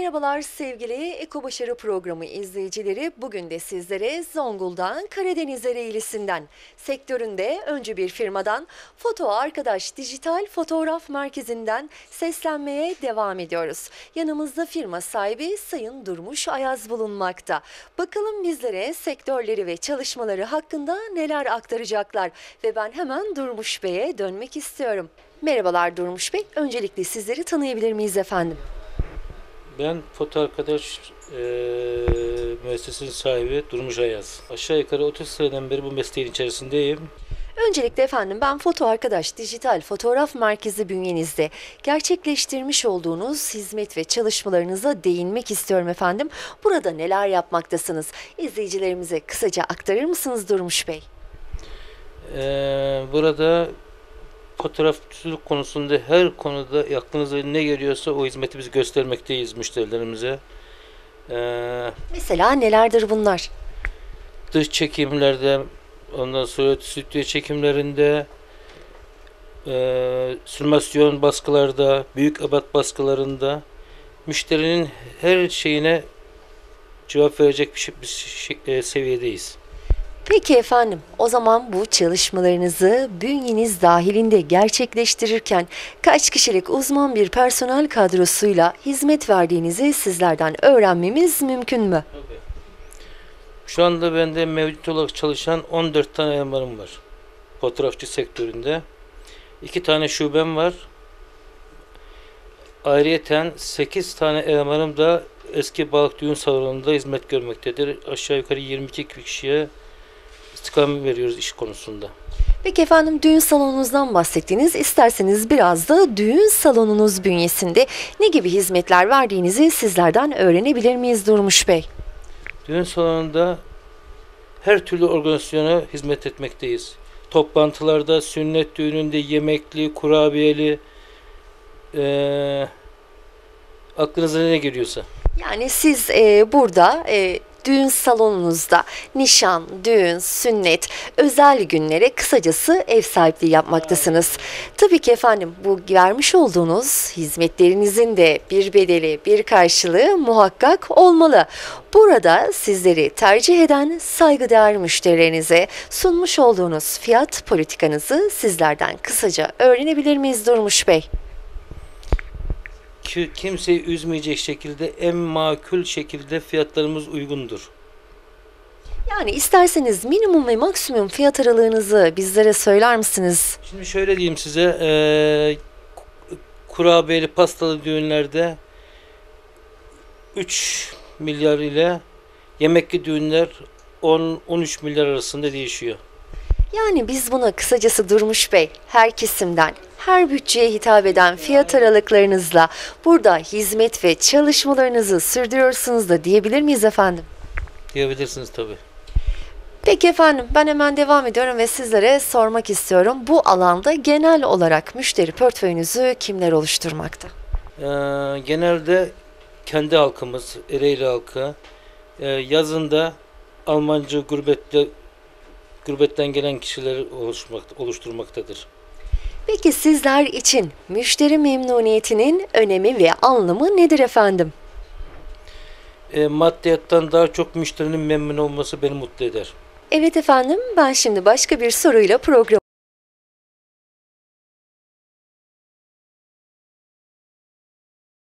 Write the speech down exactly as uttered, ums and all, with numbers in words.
Merhabalar sevgili Eko Başarı Programı izleyicileri. Bugün de sizlere Zonguldak'ın Karadeniz Ereğlisi'nden, sektöründe öncü bir firmadan Foto Arkadaş Dijital Fotoğraf Merkezi'nden seslenmeye devam ediyoruz. Yanımızda firma sahibi Sayın Durmuş Ayaz bulunmakta. Bakalım bizlere sektörleri ve çalışmaları hakkında neler aktaracaklar ve ben hemen Durmuş Bey'e dönmek istiyorum. Merhabalar Durmuş Bey, öncelikle sizleri tanıyabilir miyiz efendim? Ben Foto Arkadaş e, müessesesinin sahibi Durmuş Ayaz. Aşağı yukarı otuz seneden beri bu mesleğin içerisindeyim. Öncelikle efendim ben Foto Arkadaş Dijital Fotoğraf Merkezi bünyenizde gerçekleştirmiş olduğunuz hizmet ve çalışmalarınıza değinmek istiyorum efendim. Burada neler yapmaktasınız? İzleyicilerimize kısaca aktarır mısınız Durmuş Bey? E, burada fotoğrafçılık konusunda her konuda aklınıza ne geliyorsa o hizmeti biz göstermekteyiz müşterilerimize. E, Mesela nelerdir bunlar? Dış çekimlerde, ondan sonra stüdyo çekimlerinde, e, sürmasyon baskılarda, büyük ebat baskılarında müşterinin her şeyine cevap verecek bir, şey, bir şey, e, seviyedeyiz. Peki efendim, o zaman bu çalışmalarınızı bünyeniz dahilinde gerçekleştirirken kaç kişilik uzman bir personel kadrosuyla hizmet verdiğinizi sizlerden öğrenmemiz mümkün mü? Şu anda bende mevcut olarak çalışan on dört tane elemanım var. Fotoğrafçı sektöründe. iki tane şubem var. Ayrıyeten sekiz tane elemanım da eski balık düğün salonunda hizmet görmektedir. Aşağı yukarı yirmi iki kişiye İstikamet veriyoruz iş konusunda. Peki efendim, düğün salonunuzdan bahsettiniz. İsterseniz biraz da düğün salonunuz bünyesinde ne gibi hizmetler verdiğinizi sizlerden öğrenebilir miyiz Durmuş Bey? Düğün salonunda her türlü organizasyona hizmet etmekteyiz. Toplantılarda, sünnet düğününde yemekli, kurabiyeli, ee, aklınıza ne geliyorsa. Yani siz e, burada e, düğün salonunuzda nişan, düğün, sünnet, özel günlere kısacası ev sahipliği yapmaktasınız. Tabii ki efendim, bu vermiş olduğunuz hizmetlerinizin de bir bedeli, bir karşılığı muhakkak olmalı. Burada sizleri tercih eden saygıdeğer müşterilerinize sunmuş olduğunuz fiyat politikanızı sizlerden kısaca öğrenebilir miyiz Durmuş Bey? Ki kimseyi üzmeyecek şekilde en makul şekilde fiyatlarımız uygundur. Yani isterseniz minimum ve maksimum fiyat aralığınızı bizlere söyler misiniz? Şimdi şöyle diyeyim size, ee, kurabiyeli pastalı düğünlerde üç milyar ile yemekli düğünler on on üç milyar arasında değişiyor. Yani biz buna kısacası Durmuş Bey, her kesimden, her bütçeye hitap eden fiyat aralıklarınızla burada hizmet ve çalışmalarınızı sürdürüyorsunuz da diyebilir miyiz efendim? Diyebilirsiniz tabii. Peki efendim, ben hemen devam ediyorum ve sizlere sormak istiyorum. Bu alanda genel olarak müşteri portföyünüzü kimler oluşturmakta? Ee, genelde kendi halkımız, Ereğli halkı, e, yazında Almanca gurbetle, gurbetten gelen kişileri oluşturmakta, oluşturmaktadır. Peki sizler için müşteri memnuniyetinin önemi ve anlamı nedir efendim? E, maddiyattan daha çok müşterinin memnun olması beni mutlu eder. Evet efendim, ben şimdi başka bir soruyla programı